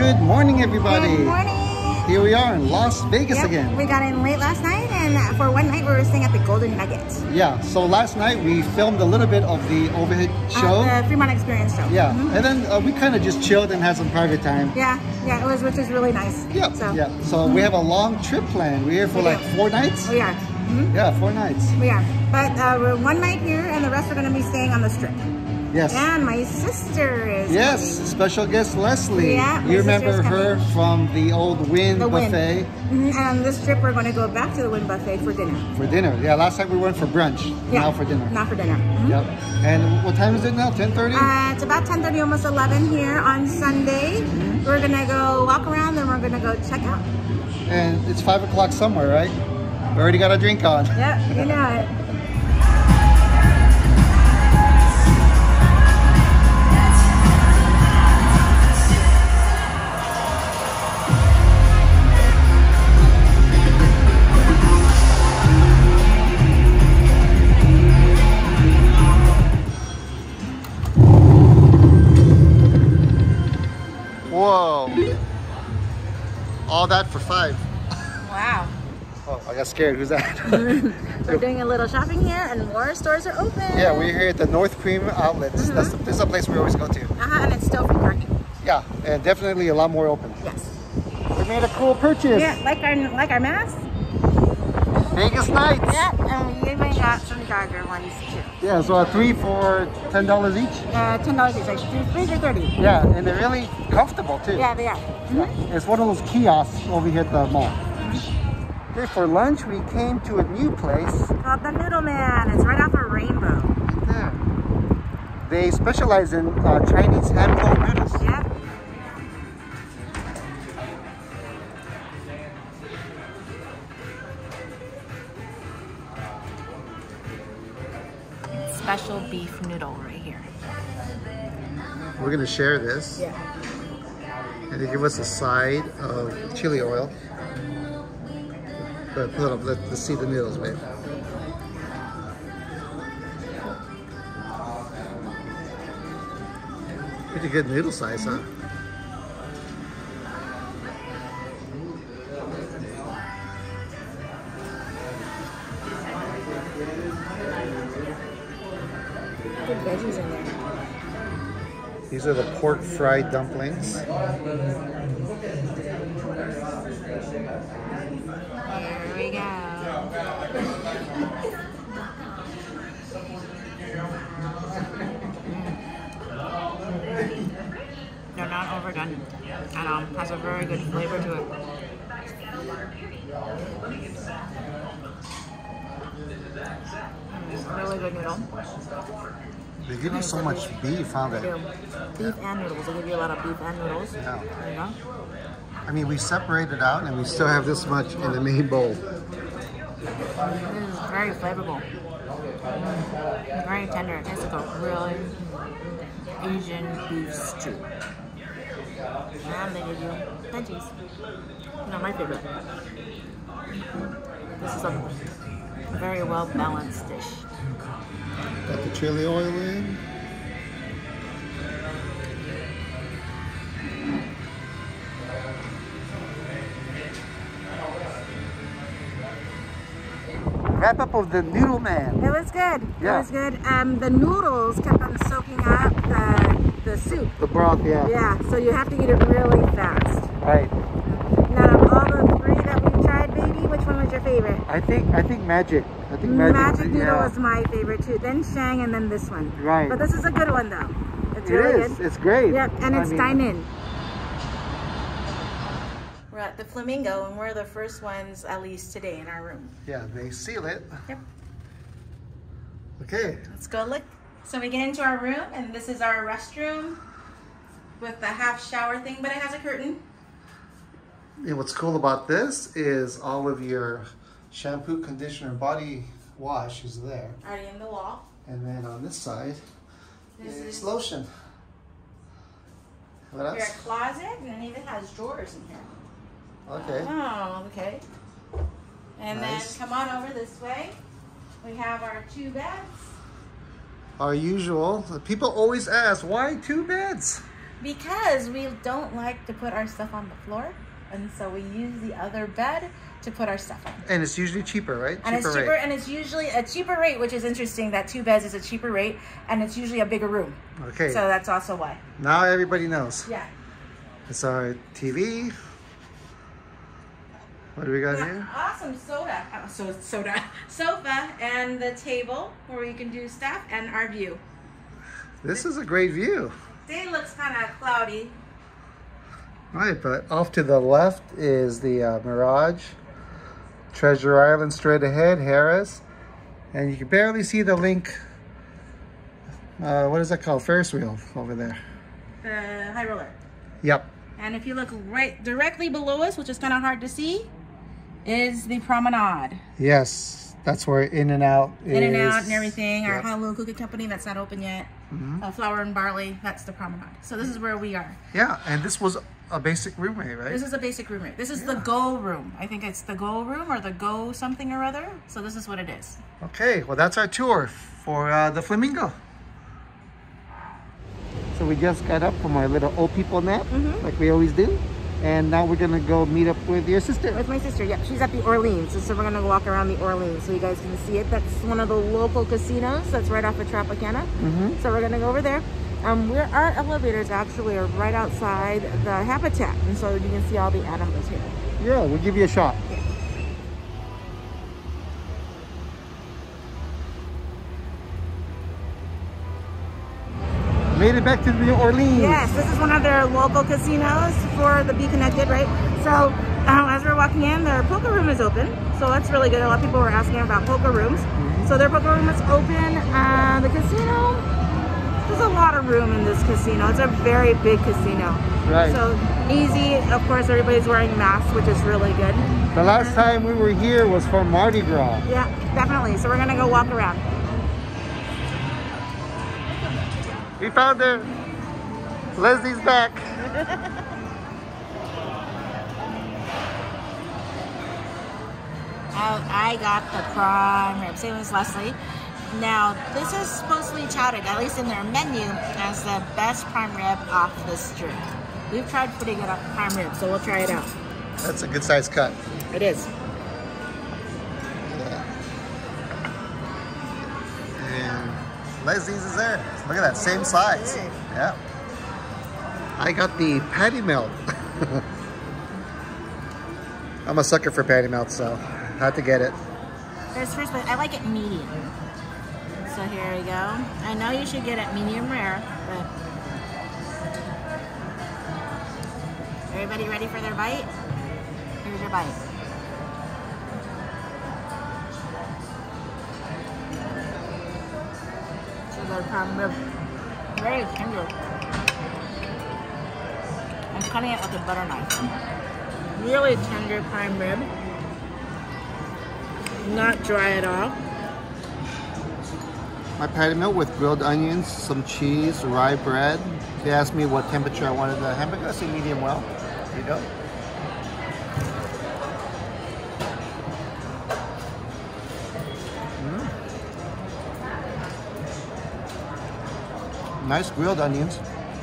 Good morning, everybody. Good morning. Here we are in Las Vegas again. We got in late last night, and for one night we were staying at the Golden Nugget. Yeah, so last night we filmed a little bit of the overhead show. The Fremont Experience show. Yeah, and then we kind of just chilled and had some private time. Yeah, it was, which is really nice. Yeah, so we have a long trip planned. We're here for like 4 nights. We are. Yeah, 4 nights. We are, but we're one night here, and the rest are going to be staying on the Strip. Yes. And my sister is coming. Special guest Leslie. Yeah, you remember her from the old Wynn buffet. And on this trip, we're going to go back to the Wynn buffet for dinner. For dinner, yeah. Last time we went for brunch. Yeah. Now for dinner. Now for dinner. Yep. And what time is it now? 10:30? It's about 10:30, almost 11 here on Sunday. We're going to go walk around, then we're going to go check out. And it's 5 o'clock somewhere, right? We already got a drink on. Yep, you know it. Whoa. All that for 5. Wow. Oh, I got scared. Who's that? We're doing a little shopping here, and more stores are open. Yeah, we're here at the North Cream Outlets. This is a place we always go to. And it's still free parking. Yeah, and definitely a lot more open. Yes. We made a cool purchase. Yeah, like our mask. Vegas nights. Yeah, and we even got some darker ones too. Yeah, so 3 for $10 each. $10 each, like 3 for 30. Yeah, and they're really comfortable too. Yeah, they are. Yeah. It's one of those kiosks over here at the mall. Okay, for lunch we came to a new place called the Noodle Man. It's right off of Rainbow. Right there. They specialize in Chinese hand-rolled noodles. Yeah. Special beef noodle right here. We're gonna share this. Yeah. And they give us a side of chili oil. But hold up, let's see the noodles, babe. Pretty good noodle size, huh? Good veggies in there. These are the pork fried dumplings. Here we go. They're not overdone at all. Has a very good flavor to it. Really good noodle. They give you so much beef, huh? Beef and noodles. They give you a lot of beef and noodles. Yeah. There you go. I mean, we separated out and we still have this much in the main bowl. This is very flavorful. Very tender. It tastes like a really Asian beef stew. And they give you veggies. Not my favorite. This is a very well balanced dish. Got the chili oil in. Wrap up of the Noodle Man. It was good. Yeah. It was good. The noodles kept on soaking up the soup. The broth, yeah. Yeah, so you have to eat it really fast. Right. Now, of all the 3 that we've tried, baby, which one was your favorite? I think Magic. I think Magic Noodle was my favorite too. Then Shang, and then this one. Right. But this is a good one though. It's really good. It's great. Yep, and it's dine-in. We're at the Flamingo, and we're the first ones, at least today, in our room. Yeah, they seal it. Yep. Okay. Let's go look. So we get into our room, and this is our restroom with the half shower thing, but it has a curtain. And what's cool about this is all of your shampoo, conditioner, body wash is there. Already in the wall. And then on this side is lotion. What else? Your closet, and it even has drawers in here. Okay. Oh, okay. And nice. then come on over this way. We have our 2 beds. Our usual. People always ask, why 2 beds? Because we don't like to put our stuff on the floor, and so we use the other bed to put our stuff on. And it's usually cheaper, right? And it's cheaper, and it's usually a cheaper rate, which is interesting that 2 beds is a cheaper rate, and it's usually a bigger room. Okay. So that's also why. Now everybody knows. Yeah. It's our TV. What do we got here? Awesome sofa, and the table where you can do stuff, and our view. This is a great view. Day looks kind of cloudy. Right, but off to the left is the Mirage. Treasure Island straight ahead, Harris. And you can barely see the Link, what is that called? Ferris wheel over there. The high roller. Yep. And if you look right directly below us, which is kind of hard to see, is the promenade. Yes, that's where In and Out is. In and Out and everything. Our Yep. Honolulu Cookie Company, that's not open yet. Flour and Barley, that's the promenade. So this is where we are. Yeah, and this was a basic room rate, right? This is a basic room rate. This is the Go room. I think it's the Go room or the Go something or other. So this is what it is. Okay, well that's our tour for the Flamingo. So we just got up from our little old people nap, like we always do. And now we're gonna go meet up with your sister. With my sister, yeah. She's at the Orleans. So we're gonna walk around the Orleans so you guys can see it. That's one of the local casinos that's right off of Tropicana. So we're gonna go over there. Our elevators actually are right outside the habitat. And so you can see all the animals here. Yeah, we'll give you a shot. Yeah. Made it back to the Orleans. Yes, this is one of their local casinos for the Be Connected, right? So as we're walking in, their poker room is open. So that's really good. A lot of people were asking about poker rooms. So their poker room is open. The casino, there's a lot of room in this casino. It's a very big casino. Right. So easy. Of course, everybody's wearing masks, which is really good. The last time we were here was for Mardi Gras. Yeah, definitely. So we're going to go walk around. We found her. Leslie's back. I got the prime rib. Same as Leslie. Now, this is supposedly touted, at least in their menu, as the best prime rib off the street. We've tried pretty good prime rib, so we'll try it out. That's a good size cut. It is. Yeah. And Leslie's is there. Look at that, same size. Yeah. I got the patty melt. I'm a sucker for patty melt, so I had to get it. There's first, but I like it medium. So here we go. I know you should get it medium rare, but everybody ready for their bite? Here's your bite. So their prime rib, very tender. I'm cutting it with a butter knife. Really tender prime rib. Not dry at all. My patty melt with grilled onions, some cheese, rye bread. They asked me what temperature I wanted the hamburger. I say medium well. There you go. Nice grilled onions.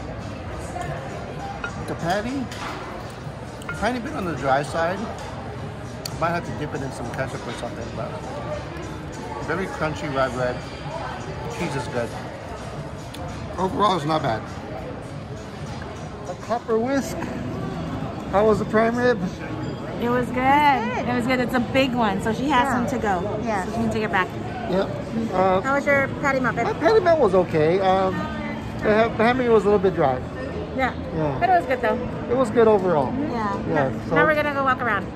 The patty, tiny bit on the dry side. Might have to dip it in some ketchup or something, but very crunchy rye bread. Cheese is good. Overall, it's not bad. A copper whisk. How was the prime rib? It was good. It was good. It's a big one, so she has some to go. Yeah. So she can take it back. Yep. How was your patty melt? My patty melt was okay. The hamburger was a little bit dry. Yeah. Yeah. But it was good though. It was good overall. Yeah. Yeah. So Now we're gonna go walk around.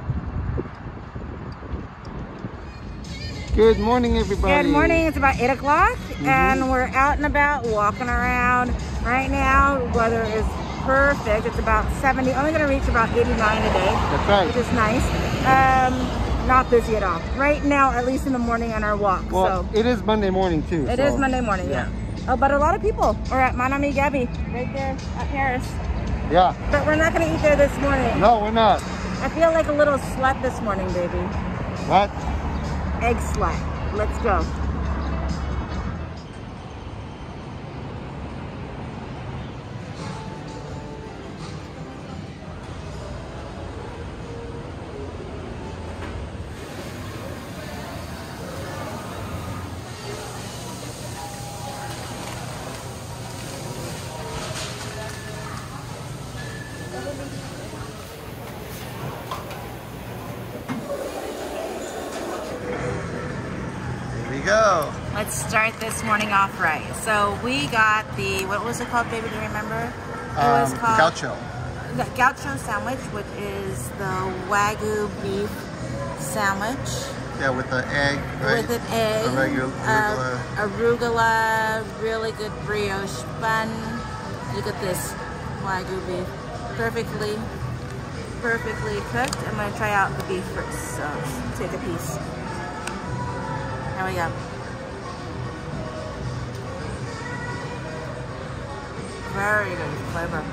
good morning, everybody. Good morning. It's about 8 o'clock, and we're out and about walking around. Right now, weather is perfect. It's about 70. Only going to reach about 89 today. That's right. Which is nice. Not busy at all. Right now, at least in the morning on our walk. Well, so it is Monday morning too. It is Monday morning, yeah. Oh, but a lot of people are at Mon Ami Gabi, right there at Paris. Yeah. But we're not going to eat there this morning. No, we're not. I feel like a little slut this morning, baby. What? Eggslut. Let's go. Here we go. Let's start this morning off right. So we got the, what was it called, baby? Do you remember? It was called Gaucho. The Gaucho sandwich, which is the Wagyu beef sandwich. Yeah, with the egg, right? With an egg, arugula, really good brioche bun. Look at this Wagyu beef, perfectly cooked. I'm gonna try out the beef first, so let's take a piece. There we go. Very good flavor.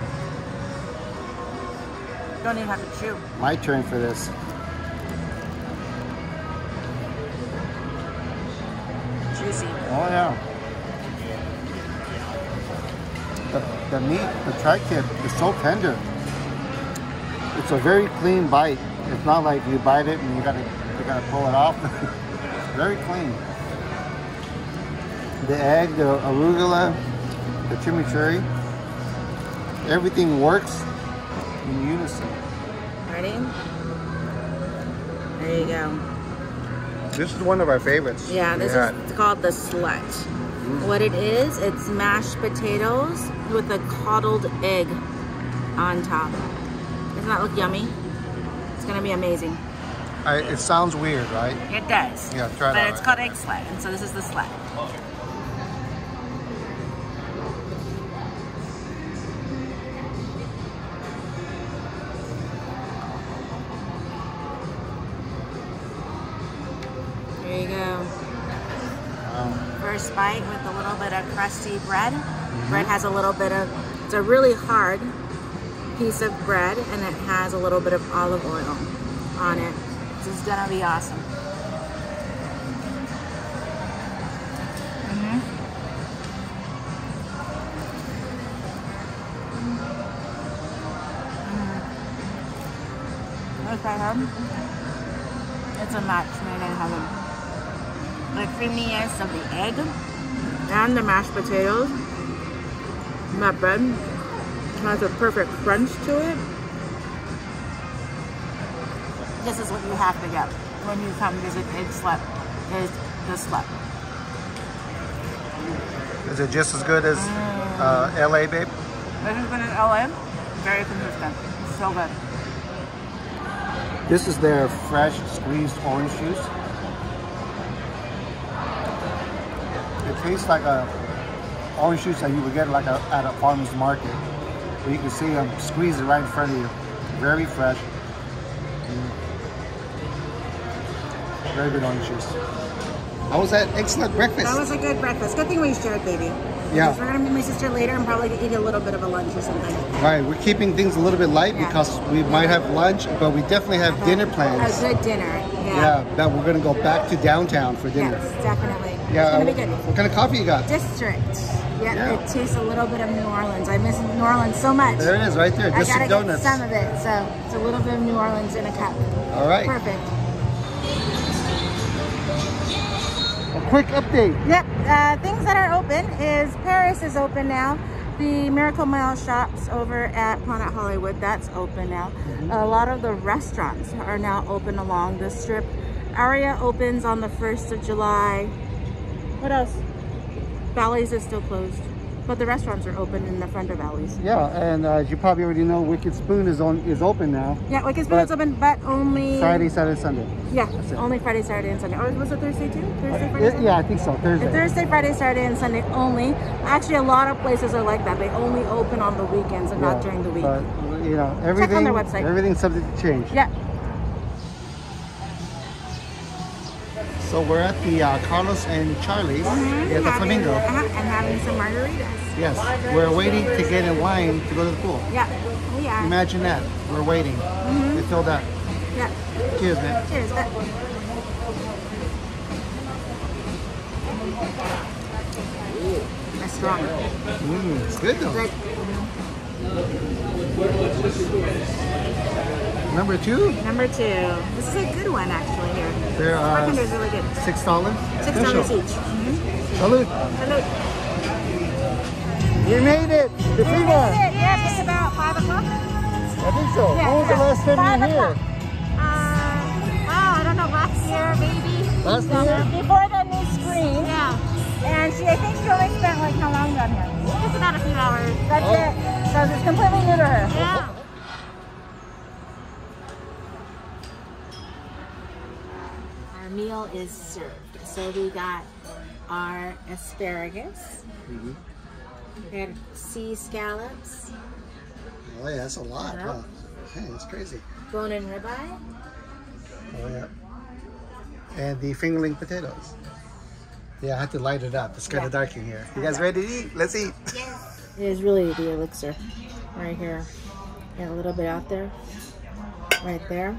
Don't even have to chew. My turn for this. Juicy. Oh yeah. The meat, the tri-tip is so tender. It's a very clean bite. It's not like you bite it and you gotta pull it off. Very clean. The egg, the arugula, the chimichurri, everything works in unison. Ready? There you go. This is one of our favorites. Yeah, this is called the slut. What it is, it's mashed potatoes with a coddled egg on top. Doesn't that look yummy? It's gonna be amazing. It sounds weird, right? It does. Yeah, try it But out. it's called Eggslut, and so this is the slut. There you go. First bite with a little bit of crusty bread. Bread has a little bit of, it's a really hard piece of bread, and it has a little bit of olive oil on it. This is gonna be awesome. It's a match made in heaven. The creaminess of the egg and the mashed potatoes. And that bread has a perfect crunch to it. This is what you have to get when you come visit Eggslut, is the slut. Is it just as good as LA, babe? This is good as LA. Very consistent. So good. This is their fresh squeezed orange juice. It tastes like a orange juice that you would get like at a farmer's market. But you can see them squeeze it right in front of you. Very fresh. Very good orange juice. How was that Eggslut breakfast? That was a good breakfast. Good thing we shared, baby. Yeah. Because we're going to meet my sister later and probably eat a little bit of a lunch or something. Right, we're keeping things a little bit light because we might have lunch, but we definitely have dinner plans. A good dinner, Yeah, that we're going to go back to downtown for dinner. Yes, definitely. Yeah, it's going to be good. What kind of coffee you got? District. Yeah, it tastes a little bit of New Orleans. I miss New Orleans so much. There it is, right there. District I gotta Donuts. get some of it, so it's a little bit of New Orleans in a cup. All right. Perfect. A quick update. Yep, things that are open is Paris is open now. The Miracle Mile shops over at Planet Hollywood, that's open now. A lot of the restaurants are now open along the strip. Aria opens on the 1st of July. What else? Bally's is still closed, but the restaurants are open in the front of Bally's. Yeah, and as you probably already know, Wicked Spoon is open now. Yeah, Wicked Spoon is open, but only Friday, Saturday, Sunday. Yeah, only Friday, Saturday, and Sunday. Or was it Thursday too? Thursday, Friday, Sunday? Yeah, I think so. Thursday. Thursday, Friday, Saturday, and Sunday only. Actually, a lot of places are like that. They only open on the weekends and not during the week. But, you know, everything, check on their website. Everything's subject to change. Yeah. So we're at the Carlos and Charlie's at the Flamingo. And having some margaritas. Yes, we're waiting to get in line to go to the pool. Yeah, we are. Imagine that. We're waiting. It filled up. Yeah. Cheers, man. Cheers. That's strong. It's good though. Good. Number 2? Number 2. This is a good one actually here. They're Bartender's really good. $6. $6 each. Salud. Salud. You made it. The We made it. Yep, it's about 5 o'clock. so. Yeah, When was the last time 5 you were here? o'clock. I don't know, last year maybe. Last year? Before the new screen. Yeah. And I think she only spent like how long down here? Just about a few hours. That's it. Because it's completely new to her. Yeah. Our meal is served. So we got our asparagus. We had sea scallops. Oh yeah, that's a lot. Huh? Hey, that's crazy. Bone-in ribeye. Oh yeah. And the fingerling potatoes. Yeah, I had to light it up. It's kind of dark in here. You guys ready to eat? Let's eat. Yes. It is really the elixir right here. Got a little bit out there. Right there.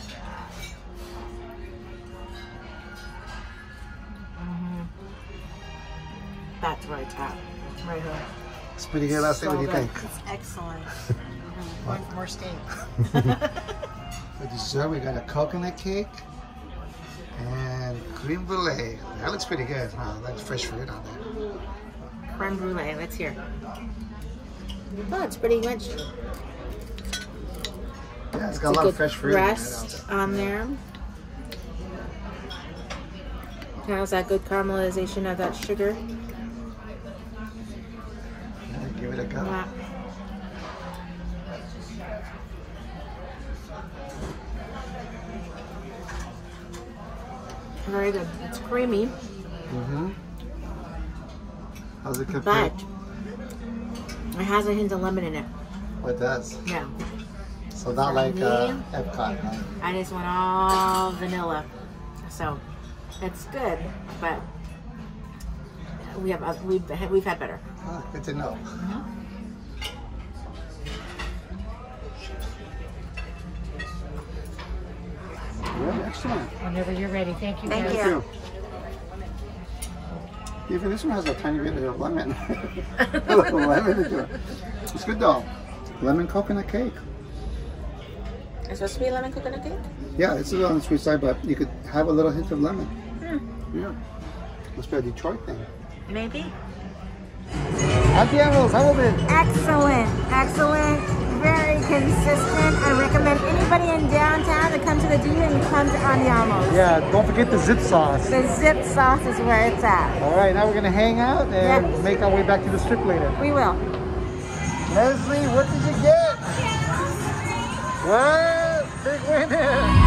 That's right top. Right here. It's pretty good. I'll say, what do you think? It's excellent. Want more steak. For dessert, we got a coconut cake and creme brulee. That looks pretty good. Huh? That's fresh fruit on there. Creme brulee. Let's hear. Oh, it's pretty much. Yeah, it's got a lot of fresh fruit. Rest on there. How's that good caramelization of that sugar? Give it a go. Yeah. Very good. It's creamy. How's it compare? But it has a hint of lemon in it. Oh, it does? Yeah. So not like Epcot, huh? I just want all vanilla. So it's good, but we've had better. Ah, good to know. Well, excellent. Whenever you're ready. Thank you. Thank you. Even this one has a tiny bit of lemon. A little lemon into it. It's good though. Lemon coconut cake. It's supposed to be a lemon coconut cake? Yeah, it's a little on the sweet side, but you could have a little hint of lemon. Yeah. Must be a Detroit thing. Maybe. Andiamo, how been? Excellent. Excellent. Very consistent. I recommend anybody in downtown to come to the D and come to Andiamo. Yeah, don't forget the zip sauce. The zip sauce is where it's at. All right, now we're going to hang out and make our way back to the strip later. We will. Leslie, what did you get? What? Big winner.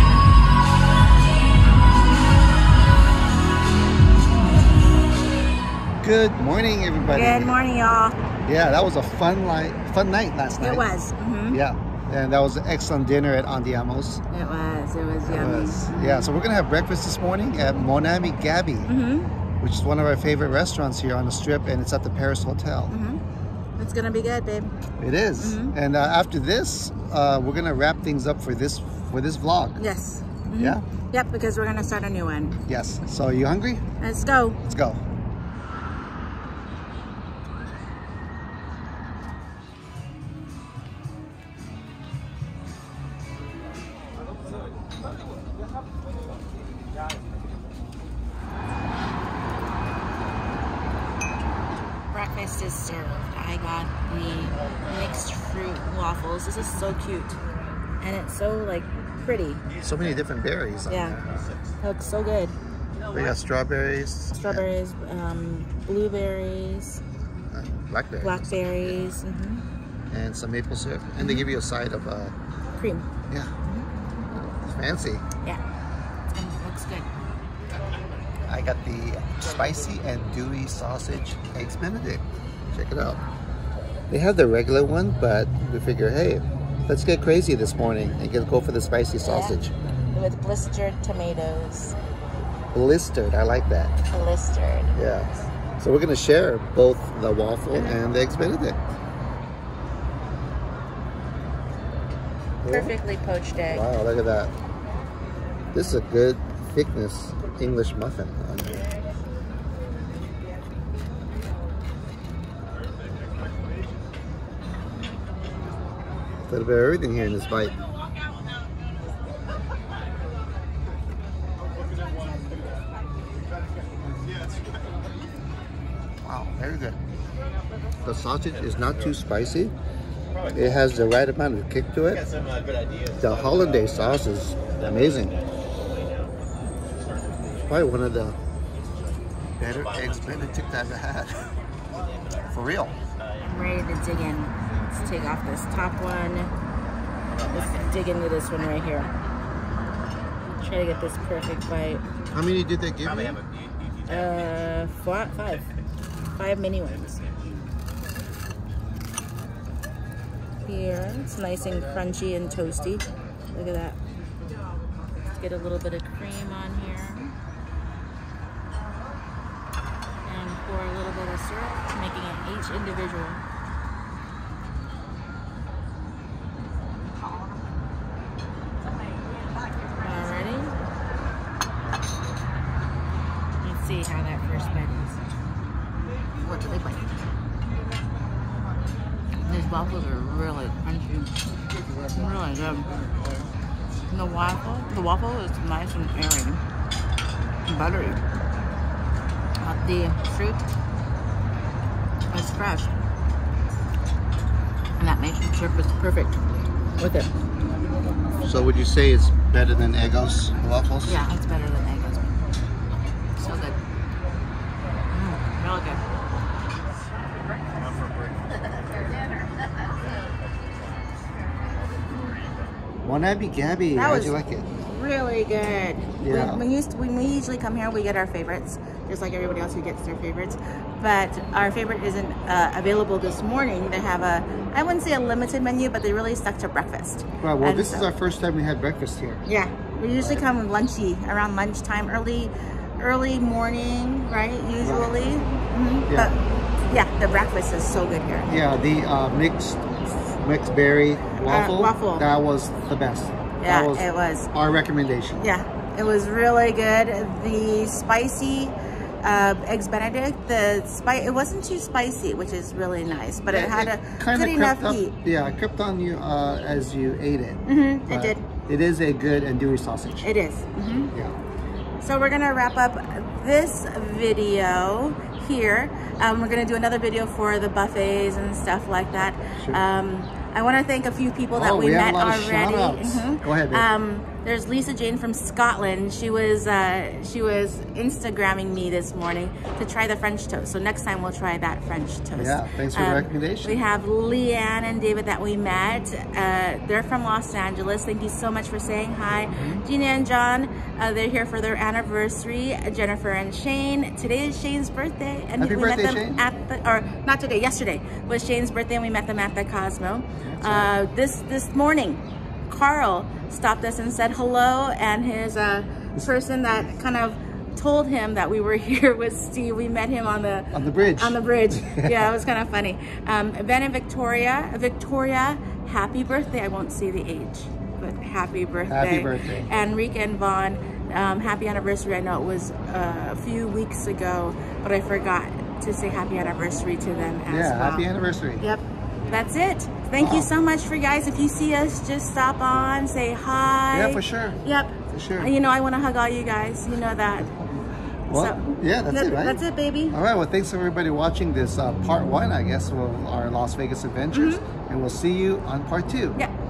Good morning, everybody. Good morning, y'all. Yeah, that was a fun night last night. It was. Yeah, and that was an excellent dinner at Andiamo's. It was yummy. Yeah, so we're gonna have breakfast this morning at Mon Ami Gabi, which is one of our favorite restaurants here on the strip, and it's at the Paris Hotel. It's gonna be good, babe. It is. And after this, we're gonna wrap things up for this vlog. Yes. Yeah. Yep, because we're gonna start a new one. Yes. So, are you hungry? Let's go. Let's go. Breakfast is served. I got the mixed fruit waffles. This is so cute. And it's so like pretty. So many different berries. Yeah. It looks so good. We got strawberries. Strawberries, blueberries, blackberries. And some maple syrup. And they give you a side of Cream. Yeah. It's fancy. Yeah. It looks good. I got the spicy and dewy sausage eggs Benedict. Check it out. They have the regular one, but we figure, hey, let's get crazy this morning and go for the spicy sausage. With blistered tomatoes. Blistered, I like that. Blistered. Yeah. So we're gonna share both the waffle and the eggs Benedict. Perfectly poached egg. Wow, look at that. This is a good thickness English muffin. A little bit of everything here in this bite. Wow, very good. The sausage is not too spicy, It has the right amount of kick to it. The hollandaise sauce is amazing. It's probably one of the better eggs Benedict I've ever had. For real. I'm ready to dig in. Let's take off this top one. Let's dig into this one right here. Try to get this perfect bite. How many did they give you? 5. 5 mini ones. Here, it's nice and crunchy and toasty. Look at that. Let's get a little bit of cream on here. And pour a little bit of syrup, making it each individual. Alrighty. Let's see how that first bite is. What do they bite? These waffles are really crunchy, really good. And the waffle is nice and airy, and buttery. The fruit is fresh, and that mason syrup is perfect with it. So would you say it's better than Eggslut waffles? Yeah, it's better than Eggslut. So good. Really good. One Abby Gabi, how'd you like it? Really good. Yeah. When we usually come here, we get our favorites, just like everybody else who gets their favorites. But our favorite isn't available this morning. They have I wouldn't say a limited menu, but they really stuck to breakfast. Well, this is our first time we had breakfast here. Yeah, we usually come lunchy, around lunchtime, early morning, right? Usually. Mm-hmm. Yeah. But yeah, the breakfast is so good here. Yeah, the mixed berry waffle. That was the best. Yeah, that was it was our recommendation. Yeah, it was really good. The spicy eggs Benedict, it wasn't too spicy, which is really nice, but it had a good enough heat. Yeah, it crept on you as you ate it. Mm-hmm, it did. It is a good andouille sausage. It is. Mm-hmm. Yeah. So we're gonna wrap up this video here. We're gonna do another video for the buffets and stuff like that. Sure. I want to thank a few people that we met already. Mm-hmm. Go ahead, babe. There's Lisa Jane from Scotland. She was Instagramming me this morning to try the French toast. So next time we'll try that French toast. Yeah, thanks for the recommendation. We have Leanne and David that we met. They're from Los Angeles. Thank you so much for saying hi. Mm-hmm. Gina and John, they're here for their anniversary. Jennifer and Shane. Today is Shane's birthday, and Happy birthday, met them Shane. at the, or not today, yesterday was Shane's birthday, and we met them at the Cosmo. Right. This morning, Carl stopped us and said hello, and his person that kind of told him that we were here was Steve. We met him on the bridge. On the bridge. Yeah, it was kind of funny. Ben and Victoria, happy birthday. I won't say the age, but happy birthday. Happy birthday. And Rika and Vaughn, happy anniversary. I know it was a few weeks ago, but I forgot to say happy anniversary to them as well. Yeah, happy anniversary. Yep. That's it. Thank you so much for guys. If you see us, just stop on, say hi. Yeah, for sure. Yep. For sure. You know, I want to hug all you guys. You know that. Well, so, yeah, that's it, right? That's it, baby. All right. Well, thanks for everybody watching this part 1, I guess, of our Las Vegas adventures. And we'll see you on part 2. Yeah.